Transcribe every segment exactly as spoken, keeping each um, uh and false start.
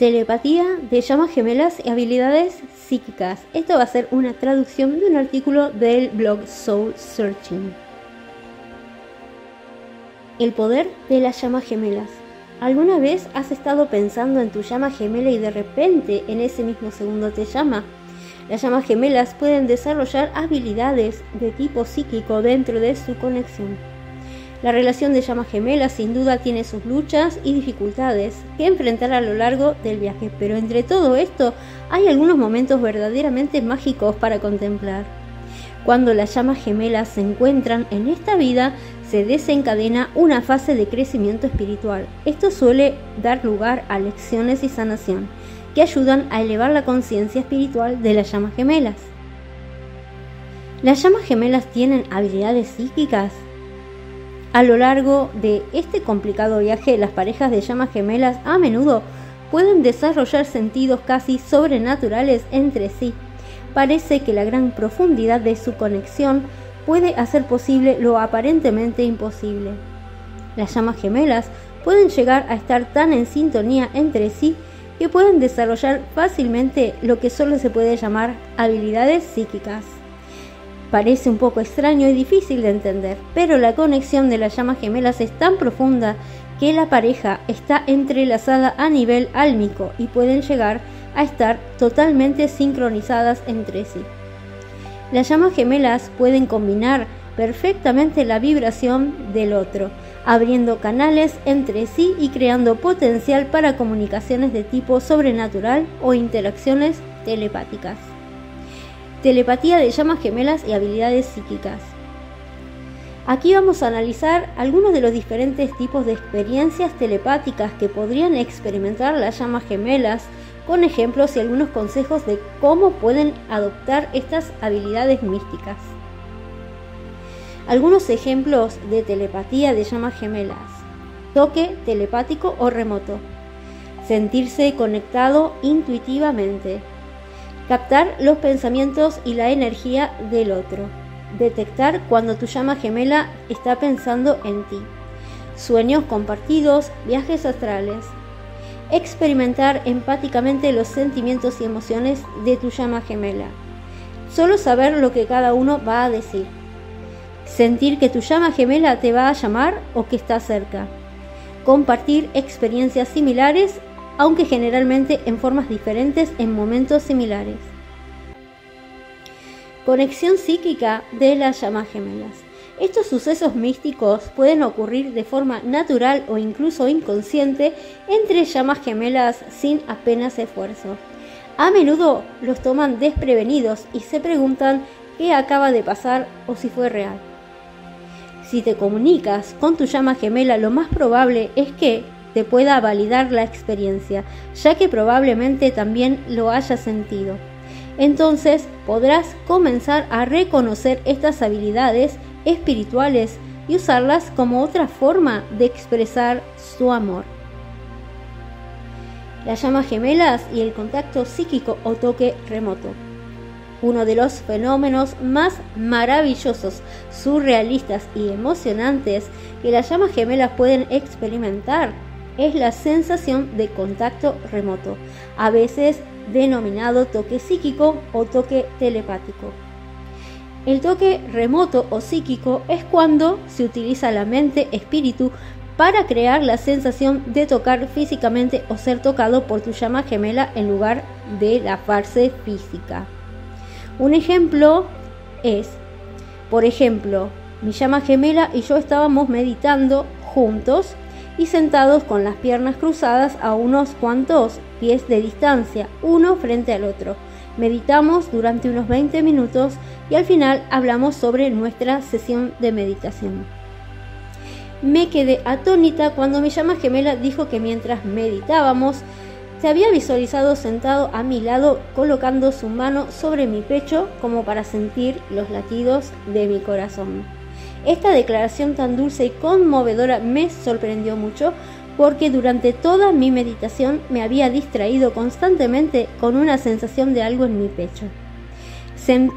Telepatía de llamas gemelas y habilidades psíquicas. Esto va a ser una traducción de un artículo del blog Soul Searching. El poder de las llamas gemelas. ¿Alguna vez has estado pensando en tu llama gemela y de repente en ese mismo segundo te llama? Las llamas gemelas pueden desarrollar habilidades de tipo psíquico dentro de su conexión. La relación de llamas gemelas sin duda tiene sus luchas y dificultades que enfrentar a lo largo del viaje, pero entre todo esto hay algunos momentos verdaderamente mágicos para contemplar. Cuando las llamas gemelas se encuentran en esta vida, se desencadena una fase de crecimiento espiritual. Esto suele dar lugar a lecciones y sanación que ayudan a elevar la conciencia espiritual de las llamas gemelas. ¿Las llamas gemelas tienen habilidades psíquicas? A lo largo de este complicado viaje, las parejas de llamas gemelas a menudo pueden desarrollar sentidos casi sobrenaturales entre sí. Parece que la gran profundidad de su conexión puede hacer posible lo aparentemente imposible. Las llamas gemelas pueden llegar a estar tan en sintonía entre sí que pueden desarrollar fácilmente lo que solo se puede llamar habilidades psíquicas. Parece un poco extraño y difícil de entender, pero la conexión de las llamas gemelas es tan profunda que la pareja está entrelazada a nivel álmico y pueden llegar a estar totalmente sincronizadas entre sí. Las llamas gemelas pueden combinar perfectamente la vibración del otro, abriendo canales entre sí y creando potencial para comunicaciones de tipo sobrenatural o interacciones telepáticas. Telepatía de llamas gemelas y habilidades psíquicas. Aquí vamos a analizar algunos de los diferentes tipos de experiencias telepáticas que podrían experimentar las llamas gemelas, con ejemplos y algunos consejos de cómo pueden adoptar estas habilidades místicas. Algunos ejemplos de telepatía de llamas gemelas. Toque telepático o remoto. Sentirse conectado intuitivamente. Captar los pensamientos y la energía del otro. Detectar cuando tu llama gemela está pensando en ti. Sueños compartidos, viajes astrales. Experimentar empáticamente los sentimientos y emociones de tu llama gemela. Solo saber lo que cada uno va a decir. Sentir que tu llama gemela te va a llamar o que está cerca. Compartir experiencias similares, aunque generalmente en formas diferentes en momentos similares. Conexión psíquica de las llamas gemelas. Estos sucesos místicos pueden ocurrir de forma natural o incluso inconsciente entre llamas gemelas sin apenas esfuerzo. A menudo los toman desprevenidos y se preguntan qué acaba de pasar o si fue real. Si te comunicas con tu llama gemela, lo más probable es que te pueda validar la experiencia, ya que probablemente también lo hayas sentido. Entonces podrás comenzar a reconocer estas habilidades espirituales y usarlas como otra forma de expresar su amor. Las llamas gemelas y el contacto psíquico o toque remoto. Uno de los fenómenos más maravillosos, surrealistas y emocionantes que las llamas gemelas pueden experimentar es la sensación de contacto remoto, a veces denominado toque psíquico o toque telepático. El toque remoto o psíquico es cuando se utiliza la mente-espíritu para crear la sensación de tocar físicamente o ser tocado por tu llama gemela en lugar de la fase física. Un ejemplo es, por ejemplo, mi llama gemela y yo estábamos meditando juntos y sentados con las piernas cruzadas a unos cuantos pies de distancia, uno frente al otro. Meditamos durante unos veinte minutos y al final hablamos sobre nuestra sesión de meditación. Me quedé atónita cuando mi llama gemela dijo que mientras meditábamos se había visualizado sentado a mi lado colocando su mano sobre mi pecho como para sentir los latidos de mi corazón. Esta declaración tan dulce y conmovedora me sorprendió mucho porque durante toda mi meditación me había distraído constantemente con una sensación de algo en mi pecho. Sentí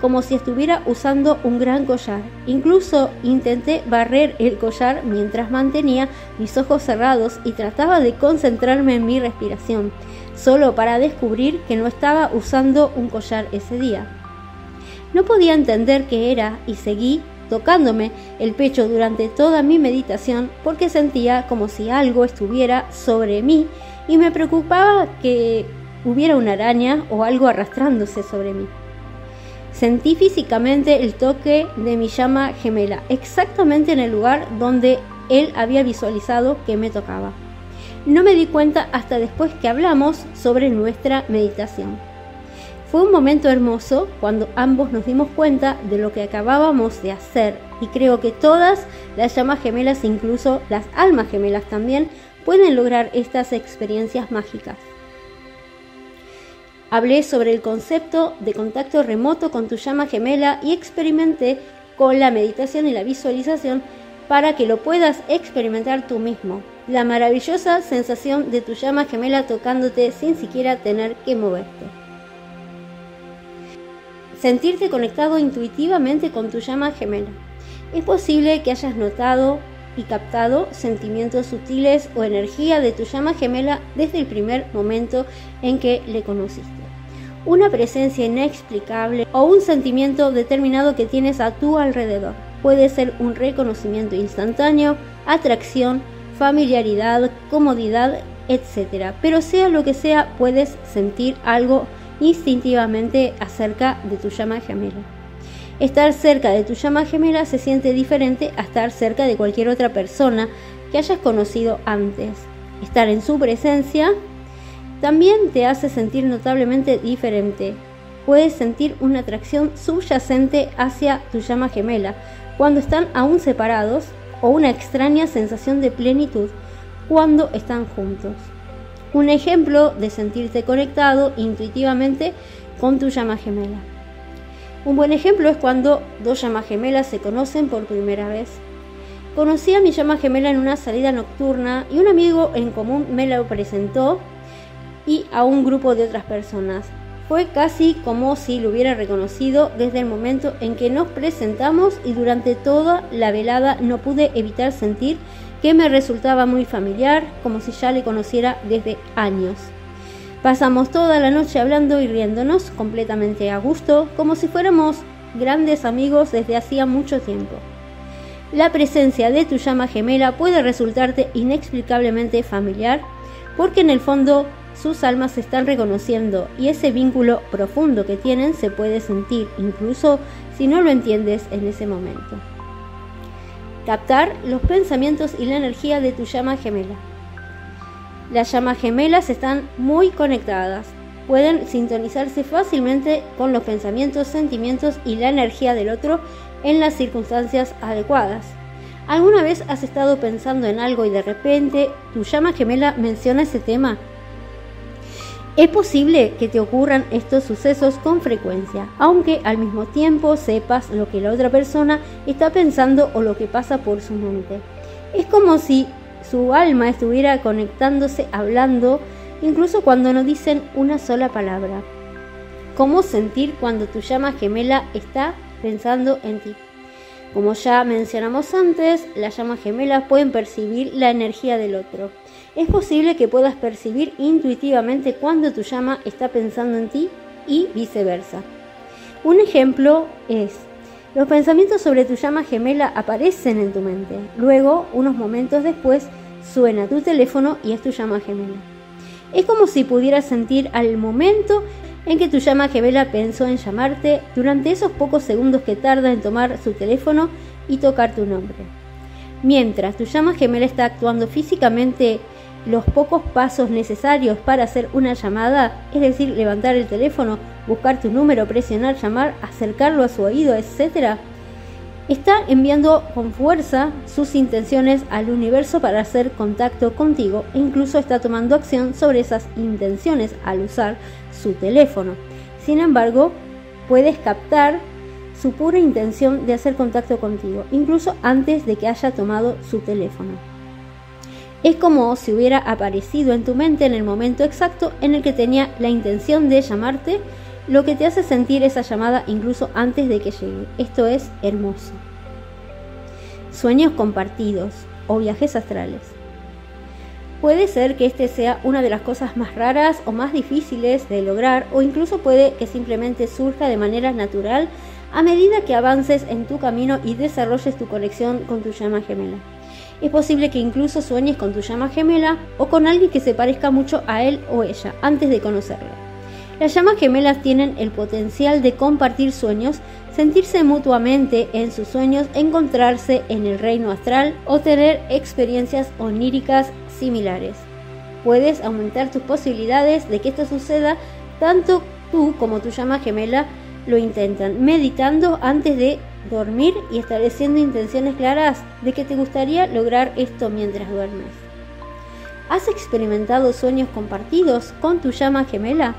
como si estuviera usando un gran collar. Incluso intenté barrer el collar mientras mantenía mis ojos cerrados y trataba de concentrarme en mi respiración, solo para descubrir que no estaba usando un collar ese día. No podía entender qué era y seguí tocándome el pecho durante toda mi meditación porque sentía como si algo estuviera sobre mí y me preocupaba que hubiera una araña o algo arrastrándose sobre mí. Sentí físicamente el toque de mi llama gemela, exactamente en el lugar donde él había visualizado que me tocaba. No me di cuenta hasta después que hablamos sobre nuestra meditación. Fue un momento hermoso cuando ambos nos dimos cuenta de lo que acabábamos de hacer, y creo que todas las llamas gemelas, incluso las almas gemelas también, pueden lograr estas experiencias mágicas. Hablé sobre el concepto de contacto remoto con tu llama gemela y experimenté con la meditación y la visualización para que lo puedas experimentar tú mismo. La maravillosa sensación de tu llama gemela tocándote sin siquiera tener que moverte. Sentirte conectado intuitivamente con tu llama gemela. Es posible que hayas notado y captado sentimientos sutiles o energía de tu llama gemela desde el primer momento en que le conociste. Una presencia inexplicable o un sentimiento determinado que tienes a tu alrededor. Puede ser un reconocimiento instantáneo, atracción, familiaridad, comodidad, etcétera. Pero sea lo que sea, puedes sentir algo instintivamente acerca de tu llama gemela. Estar cerca de tu llama gemela se siente diferente a estar cerca de cualquier otra persona que hayas conocido antes. Estar en su presencia también te hace sentir notablemente diferente. Puedes sentir una atracción subyacente hacia tu llama gemela cuando están aún separados o una extraña sensación de plenitud cuando están juntos. Un ejemplo de sentirte conectado intuitivamente con tu llama gemela. Un buen ejemplo es cuando dos llamas gemelas se conocen por primera vez. Conocí a mi llama gemela en una salida nocturna y un amigo en común me lo presentó y a un grupo de otras personas. Fue casi como si lo hubiera reconocido desde el momento en que nos presentamos y durante toda la velada no pude evitar sentir que me resultaba muy familiar, como si ya le conociera desde años. Pasamos toda la noche hablando y riéndonos completamente a gusto, como si fuéramos grandes amigos desde hacía mucho tiempo. La presencia de tu llama gemela puede resultarte inexplicablemente familiar, porque en el fondo sus almas se están reconociendo y ese vínculo profundo que tienen se puede sentir, incluso si no lo entiendes en ese momento. Captar los pensamientos y la energía de tu llama gemela. Las llamas gemelas están muy conectadas. Pueden sintonizarse fácilmente con los pensamientos, sentimientos y la energía del otro en las circunstancias adecuadas. ¿Alguna vez has estado pensando en algo y de repente tu llama gemela menciona ese tema? Es posible que te ocurran estos sucesos con frecuencia, aunque al mismo tiempo sepas lo que la otra persona está pensando o lo que pasa por su mente. Es como si su alma estuviera conectándose, hablando, incluso cuando no dicen una sola palabra. ¿Cómo sentir cuando tu llama gemela está pensando en ti? Como ya mencionamos antes, las llamas gemelas pueden percibir la energía del otro. Es posible que puedas percibir intuitivamente cuando tu llama está pensando en ti y viceversa. Un ejemplo es: los pensamientos sobre tu llama gemela aparecen en tu mente. Luego, unos momentos después, suena tu teléfono y es tu llama gemela. Es como si pudieras sentir al momento en que tu llama gemela pensó en llamarte durante esos pocos segundos que tarda en tomar su teléfono y tocar tu nombre. Mientras tu llama gemela está actuando físicamente los pocos pasos necesarios para hacer una llamada, es decir, levantar el teléfono, buscar tu número, presionar, llamar, acercarlo a su oído, etcétera, está enviando con fuerza sus intenciones al universo para hacer contacto contigo e incluso está tomando acción sobre esas intenciones al usar su teléfono. Sin embargo, puedes captar su pura intención de hacer contacto contigo, incluso antes de que haya tomado su teléfono. Es como si hubiera aparecido en tu mente en el momento exacto en el que tenía la intención de llamarte, lo que te hace sentir esa llamada incluso antes de que llegue. Esto es hermoso. Sueños compartidos o viajes astrales. Puede ser que este sea una de las cosas más raras o más difíciles de lograr, o incluso puede que simplemente surja de manera natural a medida que avances en tu camino y desarrolles tu conexión con tu llama gemela. Es posible que incluso sueñes con tu llama gemela o con alguien que se parezca mucho a él o ella antes de conocerlo. Las llamas gemelas tienen el potencial de compartir sueños, sentirse mutuamente en sus sueños, encontrarse en el reino astral o tener experiencias oníricas similares. Puedes aumentar tus posibilidades de que esto suceda, tanto tú como tu llama gemela lo intentan, meditando antes de dormir y estableciendo intenciones claras de que te gustaría lograr esto mientras duermes. ¿Has experimentado sueños compartidos con tu llama gemela?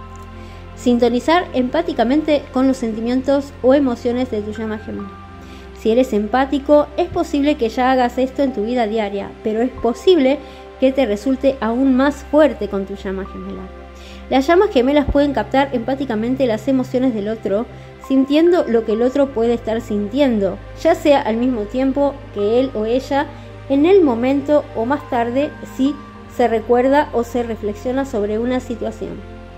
Sintonizar empáticamente con los sentimientos o emociones de tu llama gemela. Si eres empático, es posible que ya hagas esto en tu vida diaria, pero es posible que te resulte aún más fuerte con tu llama gemela. Las llamas gemelas pueden captar empáticamente las emociones del otro, sintiendo lo que el otro puede estar sintiendo, ya sea al mismo tiempo que él o ella, en el momento o más tarde si se recuerda o se reflexiona sobre una situación.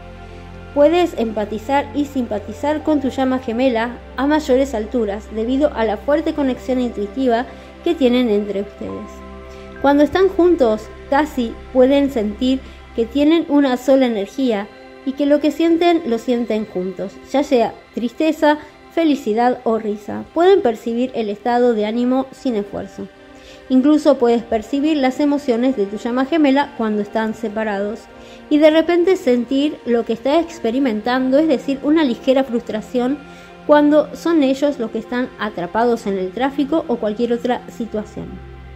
Puedes empatizar y simpatizar con tu llama gemela a mayores alturas debido a la fuerte conexión intuitiva que tienen entre ustedes. Cuando están juntos, casi pueden sentir que tienen una sola energía y que lo que sienten lo sienten juntos, ya sea tristeza, felicidad o risa. Pueden percibir el estado de ánimo sin esfuerzo. Incluso puedes percibir las emociones de tu llama gemela cuando están separados y de repente sentir lo que está experimentando, es decir, una ligera frustración cuando son ellos los que están atrapados en el tráfico o cualquier otra situación.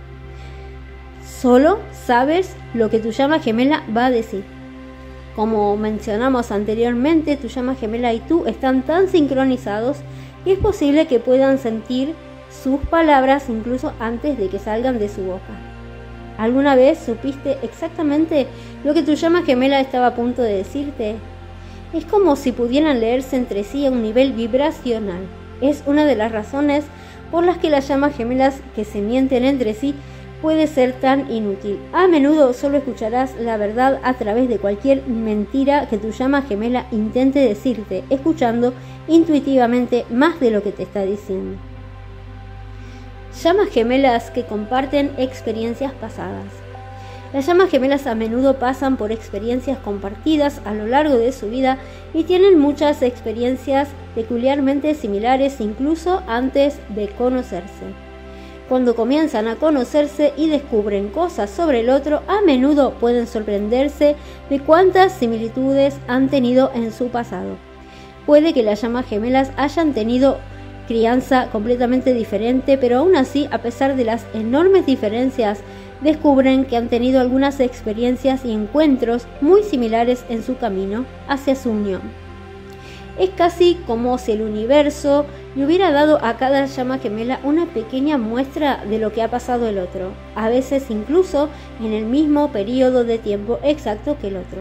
Solo sabes lo que tu llama gemela va a decir. Como mencionamos anteriormente, tu llama gemela y tú están tan sincronizados que es posible que puedan sentir sus palabras incluso antes de que salgan de su boca. ¿Alguna vez supiste exactamente lo que tu llama gemela estaba a punto de decirte? Es como si pudieran leerse entre sí a un nivel vibracional. Es una de las razones por las que las llamas gemelas que se mienten entre sí puede ser tan inútil. A menudo solo escucharás la verdad a través de cualquier mentira que tu llama gemela intente decirte, escuchando intuitivamente más de lo que te está diciendo. Llamas gemelas que comparten experiencias pasadas. Las llamas gemelas a menudo pasan por experiencias compartidas a lo largo de su vida y tienen muchas experiencias peculiarmente similares incluso antes de conocerse. Cuando comienzan a conocerse y descubren cosas sobre el otro, a menudo pueden sorprenderse de cuántas similitudes han tenido en su pasado. Puede que las llamas gemelas hayan tenido crianza completamente diferente, pero aún así, a pesar de las enormes diferencias, descubren que han tenido algunas experiencias y encuentros muy similares en su camino hacia su unión. Es casi como si el universo le hubiera dado a cada llama gemela una pequeña muestra de lo que ha pasado el otro, a veces incluso en el mismo periodo de tiempo exacto que el otro.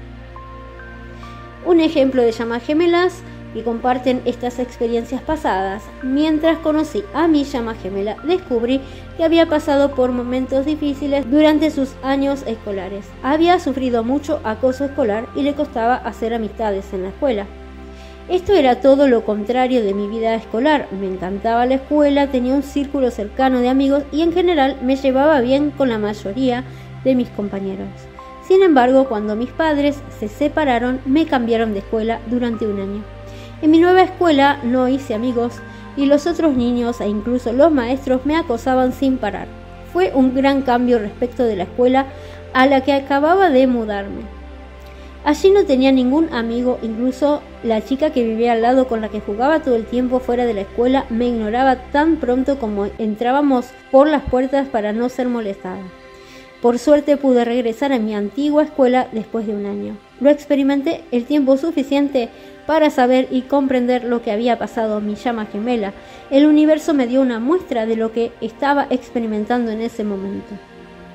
Un ejemplo de llamas gemelas que comparten estas experiencias pasadas. Mientras conocí a mi llama gemela, descubrí que había pasado por momentos difíciles durante sus años escolares. Había sufrido mucho acoso escolar y le costaba hacer amistades en la escuela. Esto era todo lo contrario de mi vida escolar. Me encantaba la escuela, tenía un círculo cercano de amigos y en general me llevaba bien con la mayoría de mis compañeros. Sin embargo, cuando mis padres se separaron, me cambiaron de escuela durante un año. En mi nueva escuela no hice amigos y los otros niños e incluso los maestros me acosaban sin parar. Fue un gran cambio respecto de la escuela a la que acababa de mudarme. Allí no tenía ningún amigo, incluso la chica que vivía al lado con la que jugaba todo el tiempo fuera de la escuela me ignoraba tan pronto como entrábamos por las puertas para no ser molestada. Por suerte pude regresar a mi antigua escuela después de un año. Lo experimenté el tiempo suficiente para saber y comprender lo que había pasado a mi llama gemela. El universo me dio una muestra de lo que estaba experimentando en ese momento.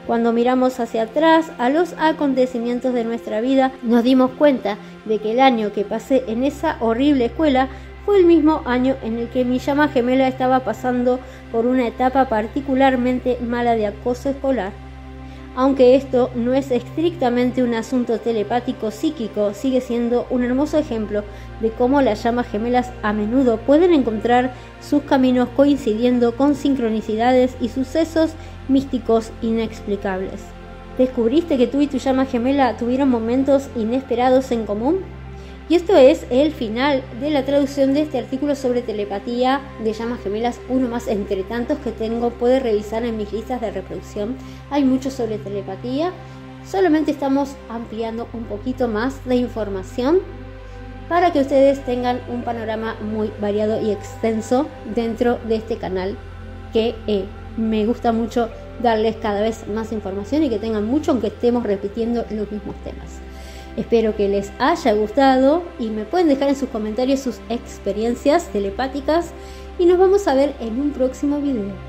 Cuando miramos hacia atrás a los acontecimientos de nuestra vida, nos dimos cuenta de que el año que pasé en esa horrible escuela fue el mismo año en el que mi llama gemela estaba pasando por una etapa particularmente mala de acoso escolar. Aunque esto no es estrictamente un asunto telepático psíquico, sigue siendo un hermoso ejemplo de cómo las llamas gemelas a menudo pueden encontrar sus caminos coincidiendo con sincronicidades y sucesos místicos inexplicables. ¿Descubriste que tú y tu llama gemela tuvieron momentos inesperados en común? Y esto es el final de la traducción de este artículo sobre telepatía de llamas gemelas, uno más entre tantos que tengo. Puedes revisar en mis listas de reproducción. Hay mucho sobre telepatía. Solamente estamos ampliando un poquito más de información para que ustedes tengan un panorama muy variado y extenso dentro de este canal, que eh, me gusta mucho darles cada vez más información y que tengan mucho, aunque estemos repitiendo los mismos temas. Espero que les haya gustado y me pueden dejar en sus comentarios sus experiencias telepáticas y nos vamos a ver en un próximo video.